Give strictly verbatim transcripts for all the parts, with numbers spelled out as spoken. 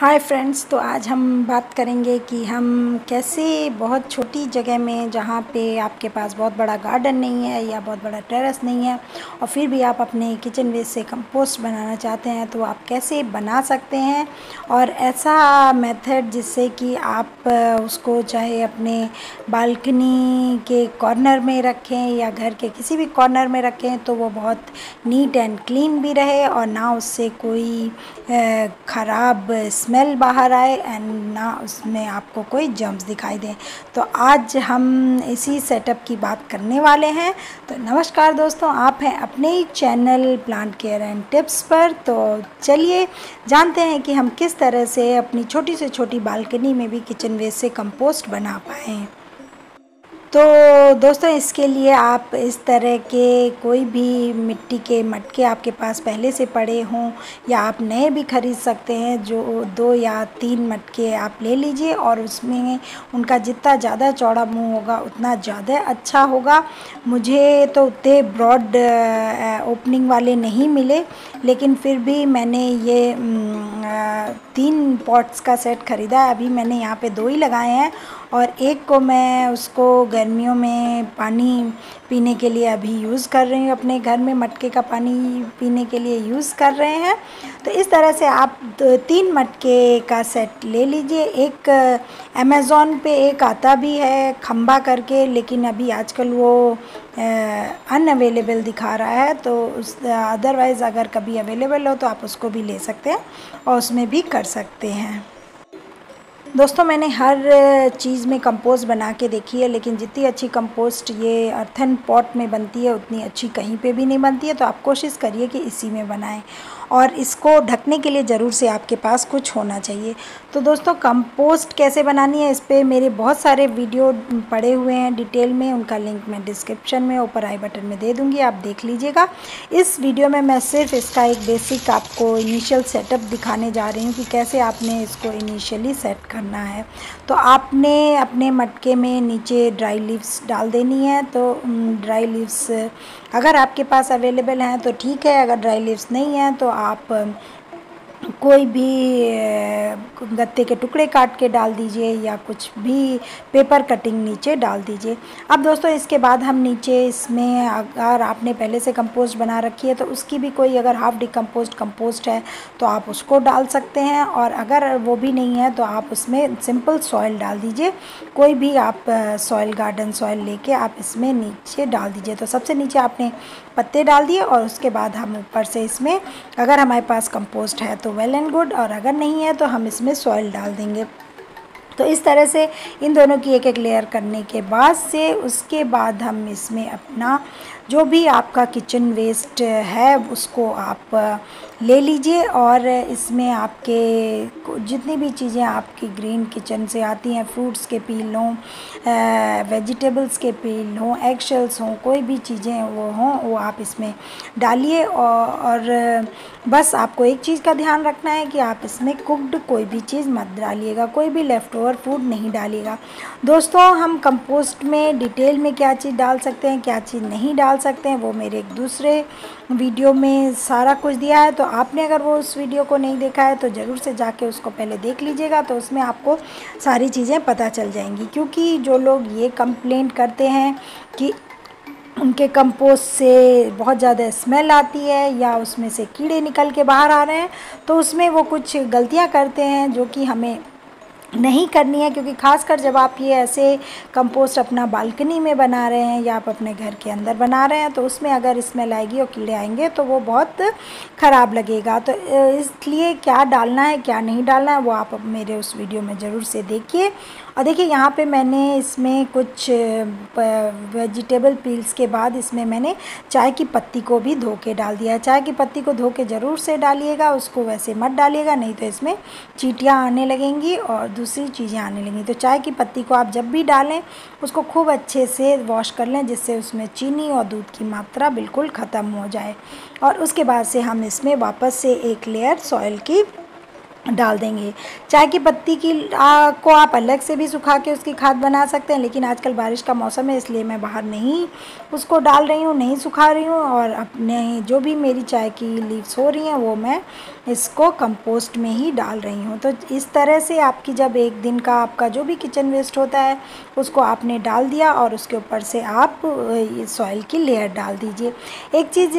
Hi friends, तो आज हम बात करेंगे कि हम कैसे बहुत छोटी जगह में, जहाँ पे आपके पास बहुत बड़ा गार्डन नहीं है या बहुत बड़ा टेरेस नहीं है और फिर भी आप अपने किचन वेस्ट से कंपोस्ट बनाना चाहते हैं, तो आप कैसे बना सकते हैं। और ऐसा मेथड जिससे कि आप उसको चाहे अपने बालकनी के कॉर्नर में रखें या घर के किसी भी कॉर्नर में रखें, तो वो बहुत नीट एंड क्लीन भी रहे और ना उससे कोई ख़राब स्मेल बाहर आए एंड ना उसमें आपको कोई जर्म्स दिखाई दें। तो आज हम इसी सेटअप की बात करने वाले हैं। तो नमस्कार दोस्तों, आप हैं अपने ही channel plant care and tips पर। तो चलिए जानते हैं कि हम किस तरह से अपनी छोटी से छोटी बालकनी में भी किचन वेस्ट से कंपोस्ट बना पाएँ। तो दोस्तों, इसके लिए आप इस तरह के कोई भी मिट्टी के मटके आपके पास पहले से पड़े हों या आप नए भी ख़रीद सकते हैं, जो दो या तीन मटके आप ले लीजिए और उसमें उनका जितना ज़्यादा चौड़ा मुंह होगा उतना ज़्यादा अच्छा होगा। मुझे तो उतने ब्रॉड ओपनिंग वाले नहीं मिले, लेकिन फिर भी मैंने ये तीन पॉट्स का सेट ख़रीदा है। अभी मैंने यहाँ पे दो ही लगाए हैं और एक को मैं उसको गर्मियों में पानी पीने के लिए अभी यूज़ कर रही हूँ, अपने घर में मटके का पानी पीने के लिए यूज़ कर रहे हैं। तो इस तरह से आप तीन मटके का सेट ले लीजिए। एक अमेज़ॉन पे एक आता भी है खंबा करके, लेकिन अभी आजकल वो अनअवेलेबल दिखा रहा है, तो उस अदरवाइज़ अगर कभी अवेलेबल हो तो आप उसको भी ले सकते हैं और उसमें भी कर सकते हैं। दोस्तों, मैंने हर चीज़ में कंपोस्ट बना के देखी है, लेकिन जितनी अच्छी कंपोस्ट ये अर्थन पॉट में बनती है उतनी अच्छी कहीं पे भी नहीं बनती है। तो आप कोशिश करिए कि इसी में बनाएं और इसको ढकने के लिए ज़रूर से आपके पास कुछ होना चाहिए। तो दोस्तों, कंपोस्ट कैसे बनानी है, इस पर मेरे बहुत सारे वीडियो पड़े हुए हैं डिटेल में, उनका लिंक मैं डिस्क्रिप्शन में ऊपर आई बटन में दे दूँगी, आप देख लीजिएगा। इस वीडियो में मैं सिर्फ इसका एक बेसिक आपको इनिशियल सेटअप दिखाने जा रही हूँ कि कैसे आपने इसको इनिशियली सेट करना है। तो आपने अपने मटके में नीचे ड्राई लीव्स डाल देनी है। तो ड्राई लीव्स अगर आपके पास अवेलेबल हैं तो ठीक है, अगर ड्राई लीव्स नहीं हैं तो आप कोई भी गत्ते के टुकड़े काट के डाल दीजिए या कुछ भी पेपर कटिंग नीचे डाल दीजिए। अब दोस्तों, इसके बाद हम नीचे इसमें, अगर आपने पहले से कंपोस्ट बना रखी है तो उसकी भी कोई अगर हाफ डिकम्पोस्ट कंपोस्ट है तो आप उसको डाल सकते हैं, और अगर वो भी नहीं है तो आप उसमें सिंपल सॉइल डाल दीजिए। कोई भी आप सॉइल, गार्डन सॉइल लेके आप इसमें नीचे डाल दीजिए। तो सबसे नीचे आपने पत्ते डाल दिए और उसके बाद हम ऊपर से इसमें, अगर हमारे पास कंपोस्ट है तो वेल एंड गुड, और अगर नहीं है तो हम इसमें सॉइल डाल देंगे। तो इस तरह से इन दोनों की एक एक लेयर करने के बाद से उसके बाद हम इसमें अपना जो भी आपका किचन वेस्ट है उसको आप ले लीजिए, और इसमें आपके जितनी भी चीज़ें आपकी ग्रीन किचन से आती हैं, फ्रूट्स के पील हों, वेजिटेबल्स के पील हों, एग शेल्स हों, कोई भी चीज़ें वो हों, वो आप इसमें डालिए। और, और बस आपको एक चीज़ का ध्यान रखना है कि आप इसमें कुक्ड कोई भी चीज़ मत डालिएगा, कोई भी लेफ़्ट ओवर फूड नहीं डालिएगा। दोस्तों, हम कंपोस्ट में डिटेल में क्या चीज़ डाल सकते हैं, क्या चीज़ नहीं डाल सकते हैं, वो मेरे एक दूसरे वीडियो में सारा कुछ दिया है। तो आपने अगर वो उस वीडियो को नहीं देखा है तो ज़रूर से जाके उसको पहले देख लीजिएगा, तो उसमें आपको सारी चीज़ें पता चल जाएंगी। क्योंकि जो लोग ये कंप्लेंट करते हैं कि उनके कंपोस्ट से बहुत ज़्यादा स्मेल आती है या उसमें से कीड़े निकल के बाहर आ रहे हैं, तो उसमें वो कुछ गलतियां करते हैं जो कि हमें नहीं करनी है। क्योंकि खासकर जब आप ये ऐसे कंपोस्ट अपना बालकनी में बना रहे हैं या आप अपने घर के अंदर बना रहे हैं, तो उसमें अगर स्मेल आएगी और कीड़े आएंगे तो वो बहुत ख़राब लगेगा। तो इसलिए क्या डालना है क्या नहीं डालना है वो आप मेरे उस वीडियो में ज़रूर से देखिए। और देखिए, यहाँ पे मैंने इसमें कुछ वेजिटेबल पील्स के बाद इसमें मैंने चाय की पत्ती को भी धो के डाल दिया है। चाय की पत्ती को धो के ज़रूर से डालिएगा, उसको वैसे मत डालिएगा, नहीं तो इसमें चींटियाँ आने लगेंगी और दूसरी चीज़ें आने लगेंगी। तो चाय की पत्ती को आप जब भी डालें उसको खूब अच्छे से वॉश कर लें, जिससे उसमें चीनी और दूध की मात्रा बिल्कुल ख़त्म हो जाए। और उसके बाद से हम इसमें वापस से एक लेयर सॉइल की डाल देंगे। चाय की पत्ती की आ, को आप अलग से भी सुखा के उसकी खाद बना सकते हैं, लेकिन आजकल बारिश का मौसम है इसलिए मैं बाहर नहीं उसको डाल रही हूँ, नहीं सुखा रही हूँ। और अपने जो भी मेरी चाय की लीव्स हो रही हैं वो मैं इसको कंपोस्ट में ही डाल रही हूँ। तो इस तरह से आपकी जब एक दिन का आपका जो भी किचन वेस्ट होता है उसको आपने डाल दिया और उसके ऊपर से आप सॉइल की लेयर डाल दीजिए। एक चीज़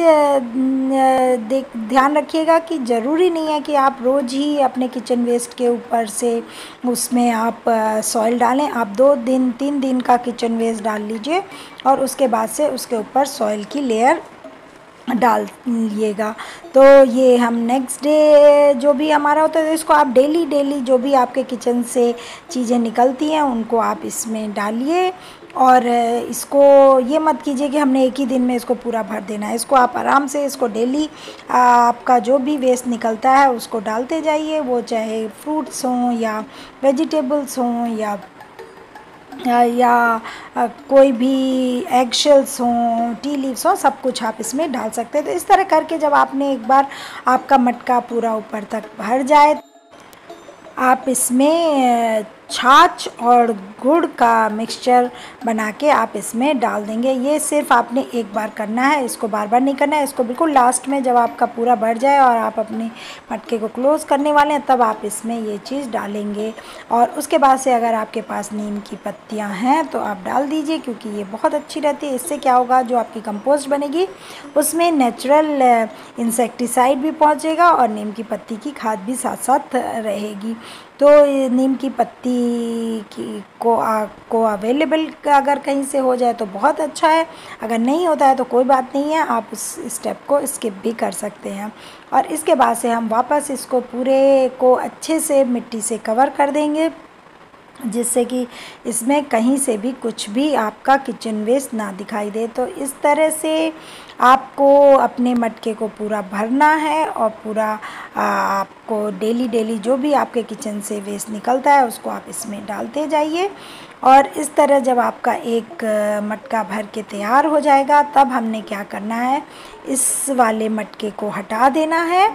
देख ध्यान रखिएगा कि ज़रूरी नहीं है कि आप रोज़ ही अपने किचन वेस्ट के ऊपर से उसमें आप सॉइल डालें। आप दो दिन तीन दिन का किचन वेस्ट डाल लीजिए और उसके बाद से उसके ऊपर सॉइल की लेयर डाल लीजिएगा। तो ये हम नेक्स्ट डे जो भी हमारा होता है इसको आप डेली डेली जो भी आपके किचन से चीज़ें निकलती हैं उनको आप इसमें डालिए। और इसको ये मत कीजिए कि हमने एक ही दिन में इसको पूरा भर देना है। इसको आप आराम से इसको डेली आपका जो भी वेस्ट निकलता है उसको डालते जाइए, वो चाहे फ्रूट्स हों या वेजिटेबल्स हों या या, या कोई भी एग शेल्स हों, टी लीव्स हों, सब कुछ आप इसमें डाल सकते हैं। तो इस तरह करके जब आपने एक बार आपका मटका पूरा ऊपर तक भर जाए आप इसमें छाछ और गुड़ का मिक्सचर बना के आप इसमें डाल देंगे। ये सिर्फ आपने एक बार करना है, इसको बार बार नहीं करना है। इसको बिल्कुल लास्ट में जब आपका पूरा भर जाए और आप अपने मटके को क्लोज़ करने वाले हैं तब आप इसमें ये चीज़ डालेंगे। और उसके बाद से अगर आपके पास नीम की पत्तियां हैं तो आप डाल दीजिए, क्योंकि ये बहुत अच्छी रहती है। इससे क्या होगा, जो आपकी कंपोस्ट बनेगी उसमें नेचुरल इंसेक्टिसाइड भी पहुँचेगा और नीम की पत्ती की खाद भी साथ साथ रहेगी। तो नीम की पत्ती की को आ, को अवेलेबल अगर कहीं से हो जाए तो बहुत अच्छा है, अगर नहीं होता है तो कोई बात नहीं है, आप उस स्टेप को स्किप भी कर सकते हैं। और इसके बाद से हम वापस इसको पूरे को अच्छे से मिट्टी से कवर कर देंगे, जिससे कि इसमें कहीं से भी कुछ भी आपका किचन वेस्ट ना दिखाई दे। तो इस तरह से आपको अपने मटके को पूरा भरना है और पूरा आपको डेली डेली जो भी आपके किचन से वेस्ट निकलता है उसको आप इसमें डालते जाइए। और इस तरह जब आपका एक मटका भर के तैयार हो जाएगा तब हमने क्या करना है, इस वाले मटके को हटा देना है।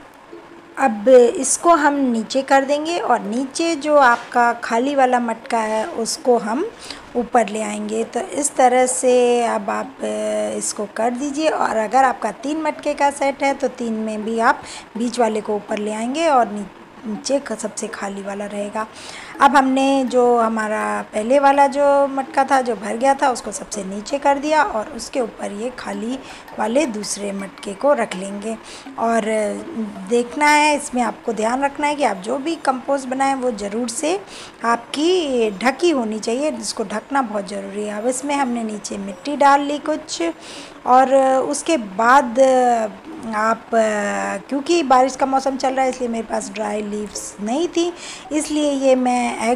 अब इसको हम नीचे कर देंगे और नीचे जो आपका खाली वाला मटका है उसको हम ऊपर ले आएंगे। तो इस तरह से अब आप इसको कर दीजिए। और अगर आपका तीन मटके का सेट है तो तीन में भी आप बीच वाले को ऊपर ले आएंगे और नीचे का सबसे खाली वाला रहेगा। अब हमने जो हमारा पहले वाला जो मटका था जो भर गया था उसको सबसे नीचे कर दिया और उसके ऊपर ये खाली वाले दूसरे मटके को रख लेंगे। और देखना है, इसमें आपको ध्यान रखना है कि आप जो भी कंपोस्ट बनाएं वो ज़रूर से आपकी ढकी होनी चाहिए, जिसको ढकना बहुत ज़रूरी है। अब इसमें हमने नीचे मिट्टी डाल ली कुछ, और उसके बाद आप, क्योंकि बारिश का मौसम चल रहा है इसलिए मेरे पास ड्राई लीव्स नहीं थी, इसलिए ये मैं एग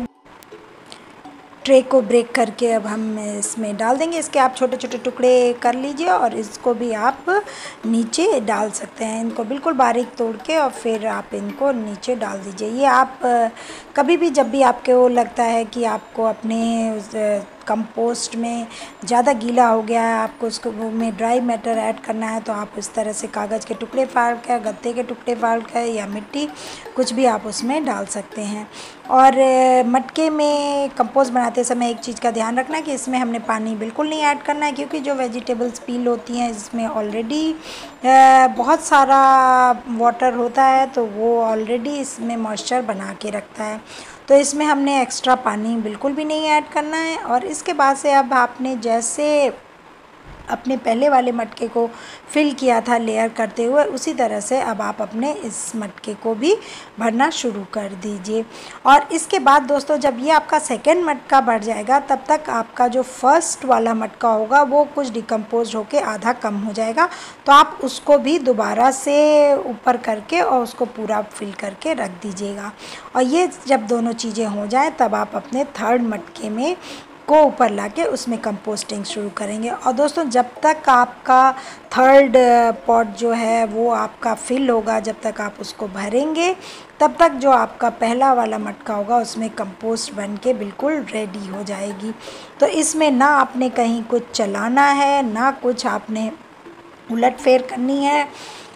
ट्रे को ब्रेक करके अब हम इसमें डाल देंगे। इसके आप छोटे छोटे टुकड़े कर लीजिए और इसको भी आप नीचे डाल सकते हैं। इनको बिल्कुल बारीक तोड़ के और फिर आप इनको नीचे डाल दीजिए। ये आप कभी भी जब भी आपको लगता है कि आपको अपने कंपोस्ट में ज़्यादा गीला हो गया है, आपको उसको में ड्राई मैटर ऐड करना है, तो आप इस तरह से कागज़ के टुकड़े फाड़ कर, गत्ते के टुकड़े फाड़ कर या मिट्टी कुछ भी आप उसमें डाल सकते हैं। और मटके में कंपोस्ट बनाते समय एक चीज़ का ध्यान रखना है कि इसमें हमने पानी बिल्कुल नहीं ऐड करना है, क्योंकि जो वेजिटेबल्स पील होती हैं इसमें ऑलरेडी बहुत सारा वाटर होता है, तो वो ऑलरेडी इसमें मॉइस्चर बना के रखता है। तो इसमें हमने एक्स्ट्रा पानी बिल्कुल भी नहीं ऐड करना है। और इसके बाद से अब आपने जैसे अपने पहले वाले मटके को फिल किया था लेयर करते हुए, उसी तरह से अब आप अपने इस मटके को भी भरना शुरू कर दीजिए। और इसके बाद दोस्तों जब ये आपका सेकंड मटका भर जाएगा तब तक आपका जो फर्स्ट वाला मटका होगा वो कुछ डिकम्पोज होके आधा कम हो जाएगा, तो आप उसको भी दोबारा से ऊपर करके और उसको पूरा फिल करके रख दीजिएगा। और ये जब दोनों चीज़ें हो जाएँ तब आप अपने थर्ड मटके में को ऊपर लाके उसमें कंपोस्टिंग शुरू करेंगे। और दोस्तों जब तक आपका थर्ड पॉट जो है वो आपका फिल होगा, जब तक आप उसको भरेंगे तब तक जो आपका पहला वाला मटका होगा उसमें कंपोस्ट बन के बिल्कुल रेडी हो जाएगी। तो इसमें ना आपने कहीं कुछ चलाना है, ना कुछ आपने उलट फेर करनी है।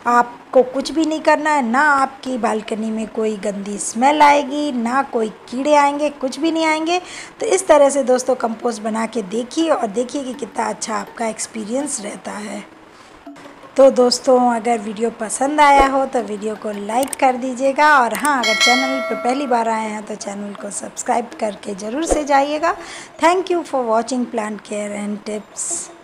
आपको कुछ भी नहीं करना है, ना आपकी बालकनी में कोई गंदी स्मेल आएगी, ना कोई कीड़े आएंगे, कुछ भी नहीं आएंगे। तो इस तरह से दोस्तों कंपोस्ट बना के देखिए और देखिए कि कितना अच्छा आपका एक्सपीरियंस रहता है। तो दोस्तों अगर वीडियो पसंद आया हो तो वीडियो को लाइक कर दीजिएगा, और हाँ, अगर चैनल पर पहली बार आए हैं तो चैनल को सब्सक्राइब करके ज़रूर से जाइएगा। Thank you for watching plant care and tips.